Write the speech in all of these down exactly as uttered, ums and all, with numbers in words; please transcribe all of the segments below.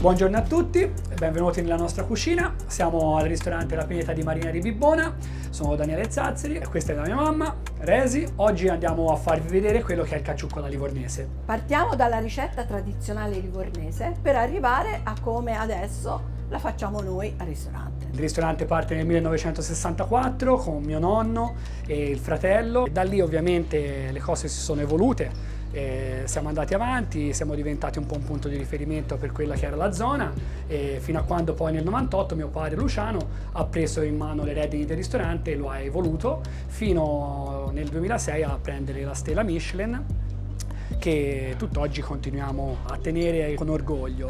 Buongiorno a tutti e benvenuti nella nostra cucina. Siamo al ristorante La Pineta di Marina di Bibbona. Sono Daniele Zazzeri e questa è la mia mamma, Resi. Oggi andiamo a farvi vedere quello che è il cacciucco alla livornese. Partiamo dalla ricetta tradizionale livornese per arrivare a come adesso la facciamo noi al ristorante. Il ristorante parte nel millenovecentosessantaquattro con mio nonno e il fratello. Da lì ovviamente le cose si sono evolute. Eh, siamo andati avanti, siamo diventati un po' un punto di riferimento per quella che era la zona, e fino a quando poi nel novantotto mio padre Luciano ha preso in mano le redini del ristorante e lo ha evoluto fino nel duemilasei a prendere la stella Michelin, che tutt'oggi continuiamo a tenere con orgoglio.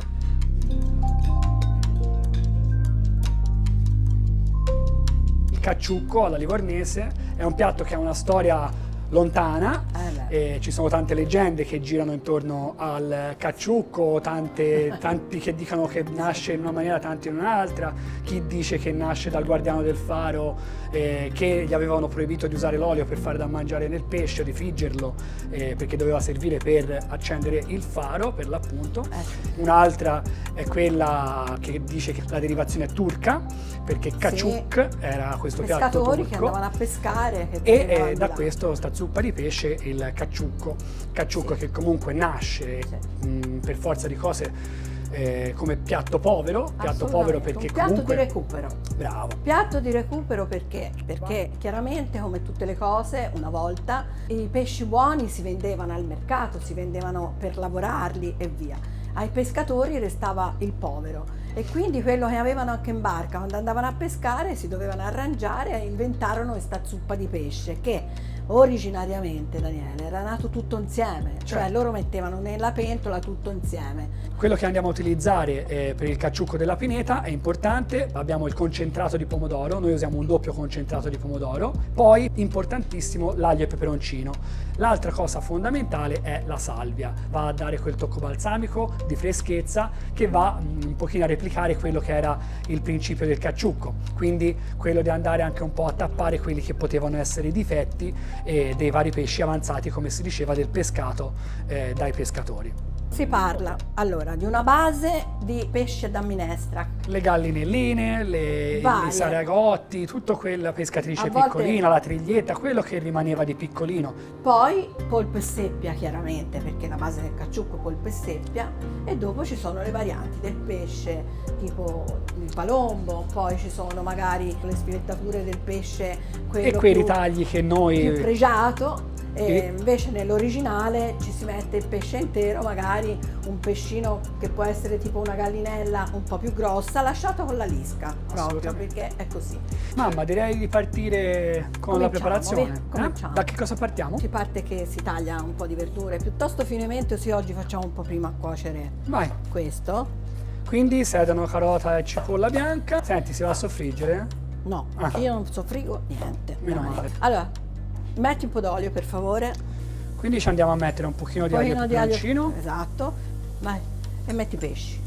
Il cacciucco alla livornese è un piatto che ha una storia lontana, eh, ci sono tante leggende che girano intorno al cacciucco, tante, tanti che dicono che nasce in una maniera, tanti in un'altra, chi dice che nasce dal guardiano del faro, eh, che gli avevano proibito di usare l'olio per fare da mangiare nel pesce, di friggerlo, eh, perché doveva servire per accendere il faro, per l'appunto. Un'altra è quella che dice che la derivazione è turca, perché cacciuc sì. era questo piatto turco, che andavano a pescare che e eh, da questo sta zuppa di pesce il cacciucco, cacciucco sì. che comunque nasce sì. mh, per forza di cose eh, come piatto povero, piatto povero perché un piatto comunque... di recupero. Bravo. Piatto di recupero perché? Perché chiaramente, come tutte le cose, una volta i pesci buoni si vendevano al mercato, si vendevano per lavorarli e via. Ai pescatori restava il povero e quindi quello che avevano anche in barca quando andavano a pescare si dovevano arrangiare e inventarono questa zuppa di pesce che originariamente, Daniele, era nato tutto insieme, cioè certo. loro mettevano nella pentola tutto insieme. Quello che andiamo a utilizzare eh, per il cacciucco della Pineta è importante, abbiamo il concentrato di pomodoro, noi usiamo un doppio concentrato di pomodoro, poi importantissimo l'aglio e peperoncino. L'altra cosa fondamentale è la salvia, va a dare quel tocco balsamico di freschezza che va mh, un pochino a replicare quello che era il principio del cacciucco, quindi quello di andare anche un po' a tappare quelli che potevano essere i difetti e dei vari pesci avanzati, come si diceva, del pescato eh, dai pescatori. Si parla allora di una base di pesce da minestra. Le gallinelline, le, i saragotti, tutto quella pescatrice volte... piccolina, la triglietta, quello che rimaneva di piccolino. Poi polpo e seppia chiaramente, perché la base del cacciucco è polpo e seppia, e dopo ci sono le varianti del pesce tipo il palombo, poi ci sono magari le sfilettature del pesce, quello e quei più, ritagli che noi... più pregiato. E invece nell'originale ci si mette il pesce intero, magari un pescino che può essere tipo una gallinella un po' più grossa, lasciato con la lisca, proprio perché è così. Mamma, direi di partire con cominciamo, la preparazione. Eh? Da che cosa partiamo? Si parte che si taglia un po' di verdure, piuttosto finemente, così oggi facciamo un po' prima a cuocere Vai. questo. Quindi sedano, carota e cipolla bianca. Senti, si va a soffriggere? No, ah. io non soffrigo niente. Meno Dai. male. Allora, metti un po' d'olio per favore. Quindi ci andiamo a mettere un pochino di aglio e peperoncino. Esatto. Vai. E metti i pesci.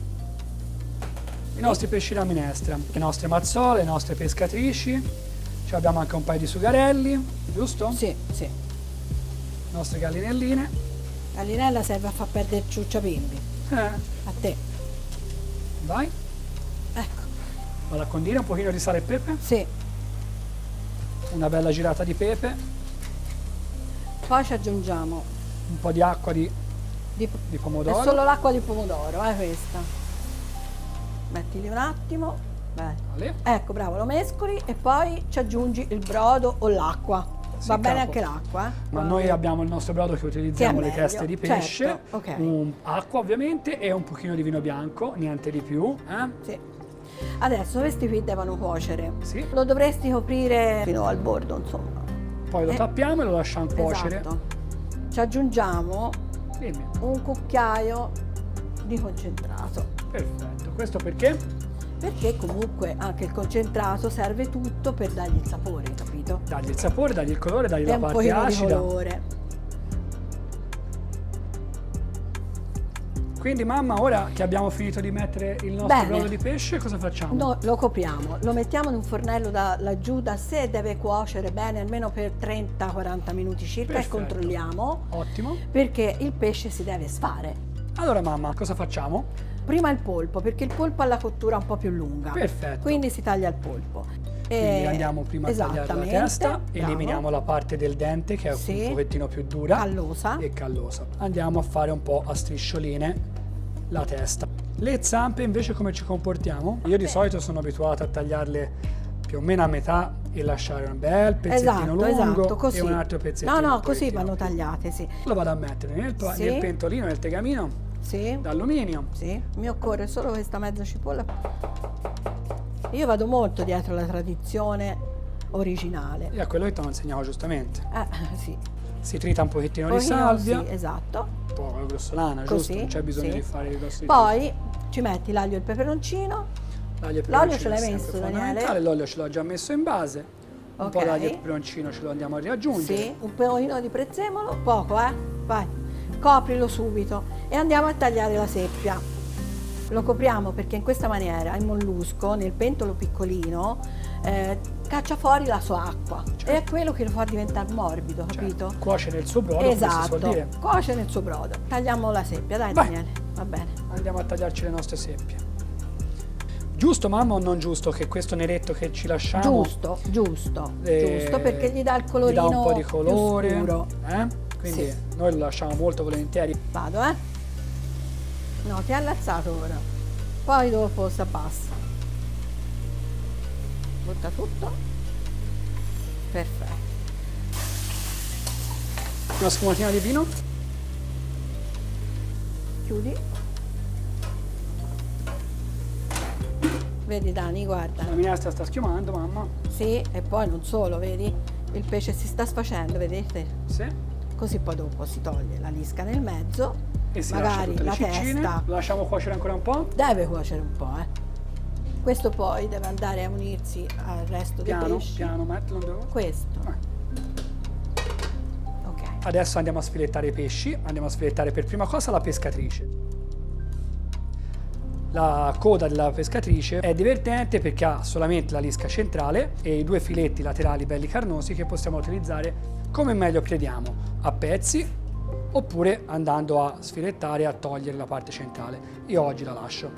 I nostri pesci da minestra, le nostre mazzole, le nostre pescatrici. Ci abbiamo anche un paio di sugarelli, giusto? Sì, sì. Le nostre gallinelline. Gallinella serve a far perdere il ciucciapimbi. Eh. A te. Vai. Ecco. Vado a condire un pochino di sale e pepe. Sì. Una bella girata di pepe. Poi ci aggiungiamo un po' di acqua di, di, di pomodoro. È solo l'acqua di pomodoro, è eh, questa. Mettili un attimo. Vale. Ecco, bravo, lo mescoli e poi ci aggiungi il brodo o l'acqua. Sì, Va bene capo. anche l'acqua. Eh? Ma Poi... noi abbiamo il nostro brodo che utilizziamo, che le teste di pesce, certo. Okay. un, acqua ovviamente e un pochino di vino bianco, niente di più. Eh? Sì. Adesso questi qui devono cuocere. Sì. Lo dovresti coprire fino al bordo, insomma. Poi lo eh. tappiamo e lo lasciamo cuocere. Esatto. Ci aggiungiamo Dimmi. un cucchiaio di concentrato. Perfetto. Questo perché? Perché comunque anche il concentrato serve tutto per dargli il sapore, capito? Dargli il sapore, dargli il colore, dargli e la un parte acida. Di colore. Quindi mamma, ora che abbiamo finito di mettere il nostro Bene. brodo di pesce, cosa facciamo? No, lo copriamo, lo mettiamo in un fornello da laggiù da sé, deve cuocere bene almeno per trenta quaranta minuti circa. Perfetto. E controlliamo. Ottimo. Perché il pesce si deve sfare. Allora mamma, cosa facciamo? prima il polpo, perché il polpo ha la cottura un po' più lunga. Perfetto. Quindi si taglia il polpo. Quindi E... andiamo prima a tagliare la testa, bravo. Eliminiamo la parte del dente che è Sì. un pochettino più dura Callosa. e callosa. Andiamo a fare un po' a striscioline la testa. Le zampe invece come ci comportiamo? Io di solito sono abituato a tagliarle più o meno a metà e lasciare un bel pezzettino Esatto, lungo esatto, così. e un altro pezzettino. No, no, un così pochettino vanno più. tagliate, sì. Lo vado a mettere nel, Sì. nel pentolino, nel tegamino Sì. d'alluminio. Sì, mi occorre solo questa mezza cipolla. Io vado molto dietro la tradizione originale. E a quello che ti ho insegnato giustamente. Eh, sì. Si trita un pochettino di Pochino, salvia, sì, esatto. un po' grossolana, Così, giusto? Non c'è bisogno sì. di fare i grossi. Poi ci metti l'aglio e il peperoncino. L'aglio e il L'olio peperoncino ce l'hai è sempre messo, Daniele? fondamentale. L'olio ce l'ho già messo in base. Un Ok. po' d'aglio e peperoncino ce lo andiamo a riaggiungere. Sì, un pochino di prezzemolo, poco, eh? Vai, coprilo subito e andiamo a tagliare la seppia. Lo copriamo perché in questa maniera il mollusco nel pentolo piccolino eh, caccia fuori la sua acqua. Certo. E è quello che lo fa diventare morbido, capito? Certo. Cuoce nel suo brodo, come si Esatto, suol dire. cuoce nel suo brodo. Tagliamo la seppia, dai Vai. Daniele, va bene. Andiamo a tagliarci le nostre seppie. Giusto mamma o non giusto che questo neretto che ci lasciamo Giusto, giusto, eh, giusto perché gli dà il gli colorino dà un po' di più colore, scuro. eh? Quindi Sì. noi lo lasciamo molto volentieri. Vado, eh? No, ti ha allazzato ora. Poi dopo si abbassa. Butta tutto. Perfetto. Una sfumatina di vino. Chiudi. Vedi Dani, guarda. La minestra sta schiumando, mamma. Sì, e poi non solo, vedi? Il pesce si sta sfacendo, vedete? Sì. Così poi dopo si toglie la lisca nel mezzo. E si lascia magari tutte le la ciccine. testa Lo lasciamo cuocere ancora un po'. deve cuocere un po', eh. Questo poi deve andare a unirsi al resto dei Piano, pesci. piano, mettilo dove. Questo. Ah. Ok. Adesso andiamo a sfilettare i pesci. Andiamo a sfilettare per prima cosa la pescatrice. La coda della pescatrice è divertente perché ha solamente la lisca centrale e i due filetti laterali belli carnosi che possiamo utilizzare come meglio crediamo, a pezzi oppure andando a sfilettare e a togliere la parte centrale. Io oggi la lascio.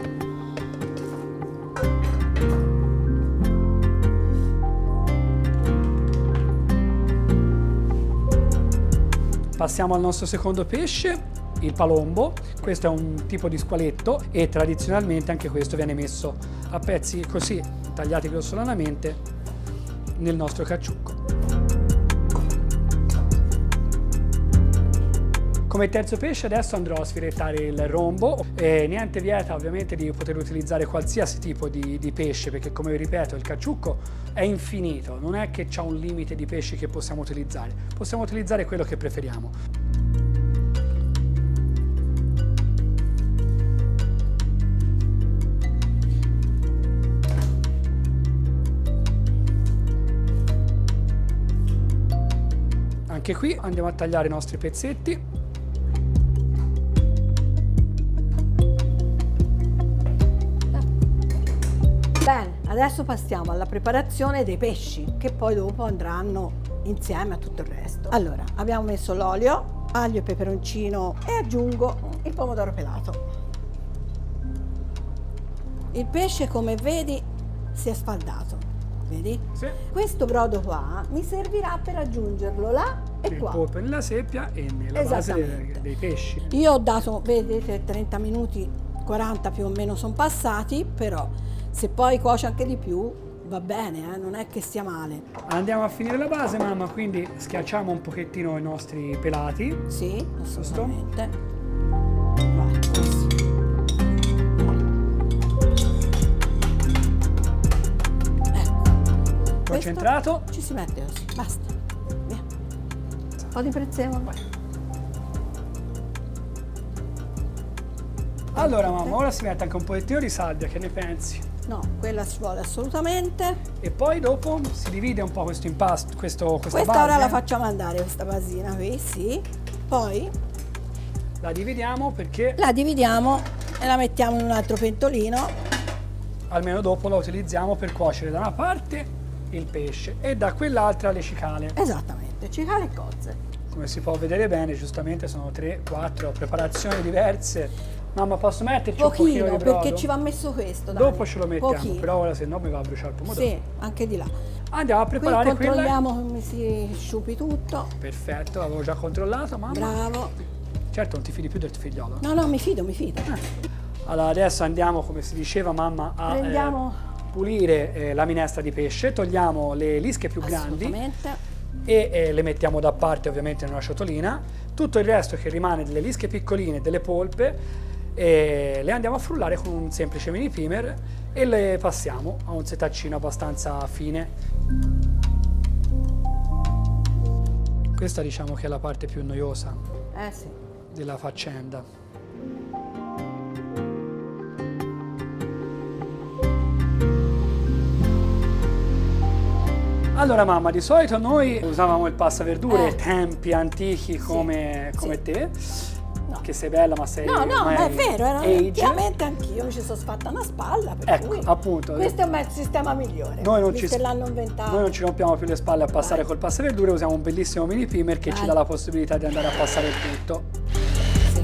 Passiamo al nostro secondo pesce, il palombo. Questo è un tipo di squaletto e tradizionalmente anche questo viene messo a pezzi così, tagliati grossolanamente, nel nostro cacciucco. Come terzo pesce adesso andrò a sfilettare il rombo. E niente vieta ovviamente di poter utilizzare qualsiasi tipo di, di pesce, perché come vi ripeto il cacciucco è infinito, non è che c'è un limite di pesci che possiamo utilizzare, possiamo utilizzare quello che preferiamo. Anche qui andiamo a tagliare i nostri pezzetti. Bene, adesso passiamo alla preparazione dei pesci che poi dopo andranno insieme a tutto il resto. Allora, abbiamo messo l'olio, aglio e peperoncino e aggiungo il pomodoro pelato. Il pesce, come vedi, si è sfaldato, vedi? Sì. Questo brodo qua mi servirà per aggiungerlo là e Il qua. polpo nella seppia e nella base dei, dei pesci. Io ho dato, vedete, trenta minuti, quaranta più o meno sono passati, però se poi cuoce anche di più va bene, eh? Non è che sia male. Andiamo a finire la base, mamma, quindi schiacciamo un pochettino i nostri pelati. Sì, assolutamente. Vai, così. Ecco. Concentrato. Questo ci si mette così, basta. Via. Un po' di prezzemolo. Vai. Allora mamma, ora si mette anche un pochettino di salvia, che ne pensi? No, quella ci vuole assolutamente. E poi dopo si divide un po' questo impasto, questo, questa, Questa base. ora la facciamo andare, questa basina qui, sì. Poi La dividiamo perché la dividiamo e la mettiamo in un altro pentolino. almeno dopo la utilizziamo per cuocere da una parte il pesce e da quell'altra le cicale. Esattamente, cicale e cozze. Come si può vedere bene, giustamente sono tre quattro preparazioni diverse Mamma, posso metterci un pochino di brodo? Perché ci va messo questo, Dani. Dopo ce lo mettiamo, Pochino. però ora se no mi va a bruciare il pomodoro. Sì, anche di là. Andiamo a preparare qui controlliamo come si sciupi tutto. Perfetto, l'avevo già controllato, mamma. Bravo. Certo, non ti fidi più del tuo figliolo. No, no, mi fido, mi fido. Eh. Allora, adesso andiamo, come si diceva mamma, a Prendiamo... eh, pulire eh, la minestra di pesce, togliamo le lische più grandi e eh, le mettiamo da parte ovviamente in una ciotolina. Tutto il resto che rimane delle lische piccoline, delle polpe, e le andiamo a frullare con un semplice mini primer e le passiamo a un setaccino abbastanza fine. Questa diciamo che è la parte più noiosa eh sì. della faccenda. Allora mamma, di solito noi usavamo il passaverdure eh. tempi antichi come, sì, come sì. te. No. Che sei bella, ma sei... No, no, ma è vero, era effettivamente age. Anch'io mi ci sono fatta una spalla, per ecco, cui appunto. Questo è un sistema migliore, noi non, ci, l'hanno inventato. Noi non ci rompiamo più le spalle a passare Vai. col passaverdure, usiamo un bellissimo mini primer che Vai. ci dà la possibilità di andare a passare il tutto. Sì.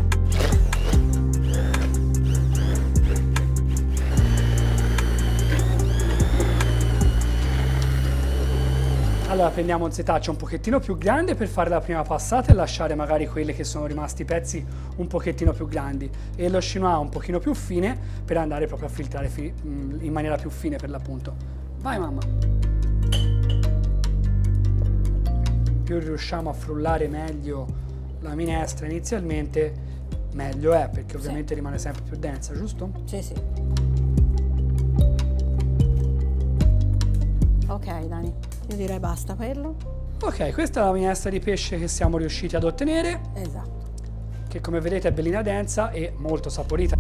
Allora prendiamo un setaccio un pochettino più grande per fare la prima passata e lasciare magari quelle che sono rimasti pezzi un pochettino più grandi, e lo chinois un pochino più fine per andare proprio a filtrare in maniera più fine per l'appunto. Vai mamma! Più riusciamo a frullare meglio la minestra inizialmente, meglio è, perché ovviamente sì. rimane sempre più densa, giusto? Sì, sì. Ok Dani. Io direi basta quello. Ok, questa è la minestra di pesce che siamo riusciti ad ottenere. Esatto. Che come vedete è bellina densa e molto saporita.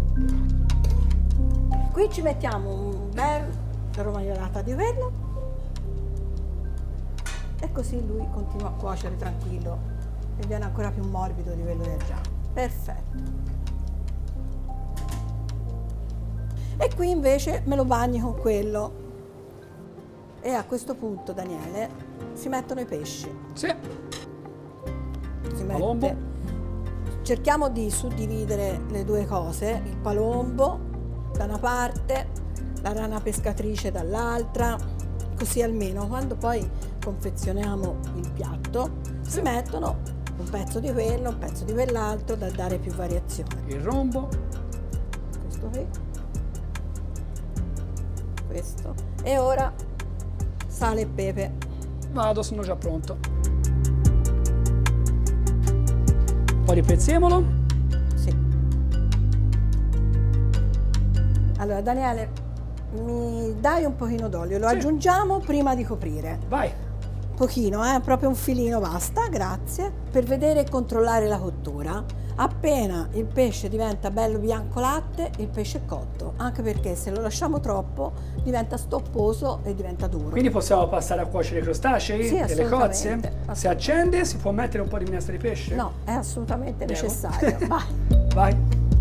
Qui ci mettiamo un bel romagnolata di vello e così lui continua a cuocere tranquillo e viene ancora più morbido di quello del già. Perfetto. E qui invece me lo bagni con quello. E a questo punto, Daniele, si mettono i pesci. Sì. Si mette... Cerchiamo di suddividere le due cose, il palombo da una parte, la rana pescatrice dall'altra, così almeno quando poi confezioniamo il piatto sì. si mettono un pezzo di quello, un pezzo di quell'altro da dare più variazione. Il rombo. Questo qui. Questo. E ora sale e pepe. Vado, sono già pronto. Un po' di prezzemolo. Sì. Allora Daniele, mi dai un pochino d'olio, lo sì. aggiungiamo prima di coprire. Vai. Pochino, eh? Proprio un filino basta, grazie. Per vedere e controllare la cottura. Appena il pesce diventa bello bianco latte, il pesce è cotto, anche perché se lo lasciamo troppo diventa stopposo e diventa duro. Quindi possiamo passare a cuocere i crostacei sì, e le cozze? Se accende si può mettere un po' di minestra di pesce? No, è assolutamente Devo. necessario. Vai. Vai.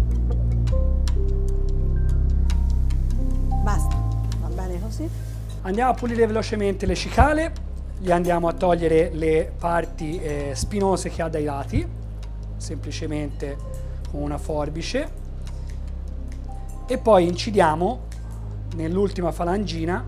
Basta, va bene così. Andiamo a pulire velocemente le cicale, gli andiamo a togliere le parti eh, spinose che ha dai lati, semplicemente con una forbice, e poi incidiamo nell'ultima falangina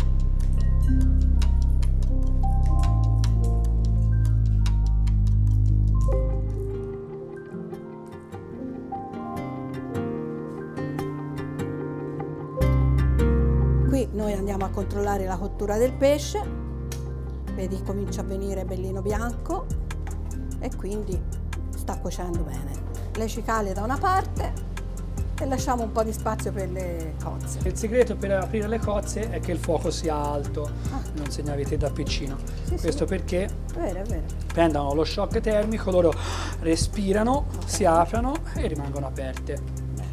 qui. Noi andiamo a controllare la cottura del pesce, vedi comincia a venire bellino bianco e quindi sta cuocendo bene. Le cicale da una parte e lasciamo un po' di spazio per le cozze. Il segreto per aprire le cozze è che il fuoco sia alto, ah. non se ne avete da piccino. Sì, Questo sì. perché è vero, è vero. prendono lo shock termico, loro respirano, okay. si aprono e rimangono aperte. Bene.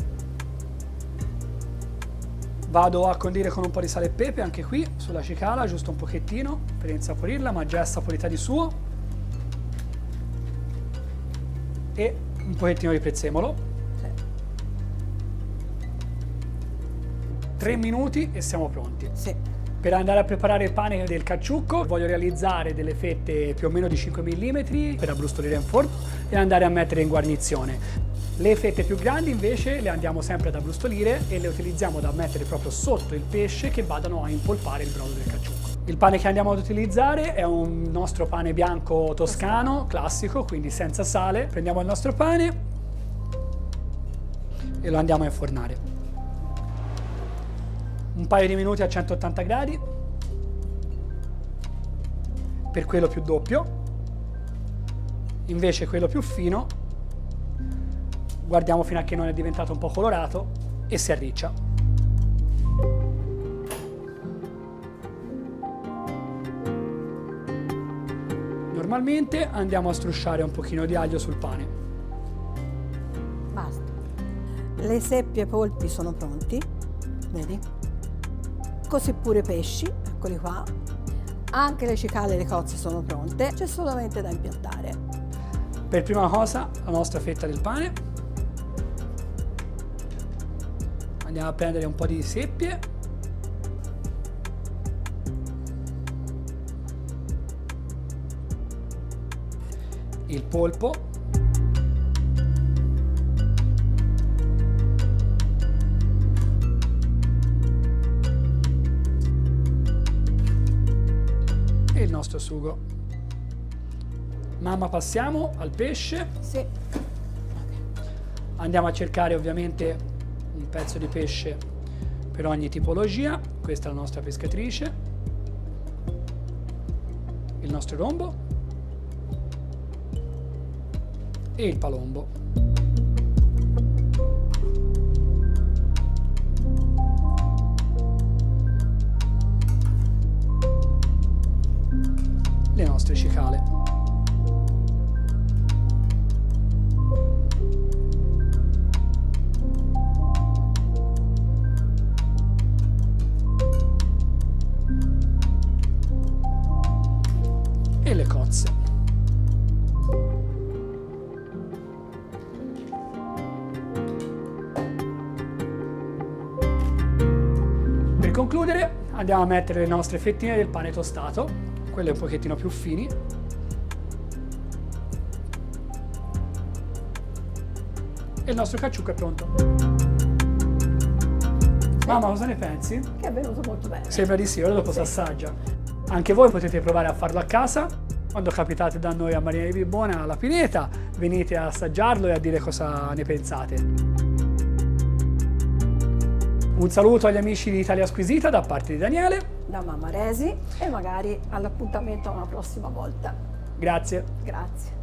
Vado a condire con un po' di sale e pepe anche qui sulla cicala, giusto un pochettino per insaporirla, ma già è saporita di suo. E un pochettino di prezzemolo. Sì. Tre minuti e siamo pronti. Sì. Per andare a preparare il pane del cacciucco voglio realizzare delle fette più o meno di cinque millimetri per abbrustolire in forno e andare a mettere in guarnizione. Le fette più grandi invece le andiamo sempre ad abbrustolire e le utilizziamo da mettere proprio sotto il pesce che vadano a impolpare il brodo del cacciucco. Il pane che andiamo ad utilizzare è un nostro pane bianco toscano, classico, quindi senza sale. Prendiamo il nostro pane e lo andiamo a infornare. Un paio di minuti a centottanta gradi, per quello più doppio. Invece quello più fino, guardiamo fino a che non è diventato un po' colorato e si arriccia. Normalmente andiamo a strusciare un pochino di aglio sul pane. Basta. Le seppie e polpi sono pronti, vedi? Così pure i pesci, eccoli qua. Anche le cicale e le cozze sono pronte, c'è solamente da impiattare. Per prima cosa la nostra fetta del pane. Andiamo a prendere un po' di seppie. Il polpo. E il nostro sugo. Mamma, passiamo al pesce. Sì. Andiamo a cercare ovviamente un pezzo di pesce per ogni tipologia. Questa è la nostra pescatrice. Il nostro rombo. E il palombo. Le nostre cicale. E le cozze. Per concludere andiamo a mettere le nostre fettine del pane tostato, quelle un pochettino più fini. E il nostro cacciucco è pronto. Mamma, cosa ne pensi? Che è venuto molto bene. Sembra di sì, ora dopo si Sì. assaggia. Anche voi potete provare a farlo a casa. Quando capitate da noi a Marina di Bibbona alla Pineta, venite a assaggiarlo e a dire cosa ne pensate. Un saluto agli amici di Italia Squisita da parte di Daniele. Da mamma Resi e magari all'appuntamento una prossima volta. Grazie. Grazie.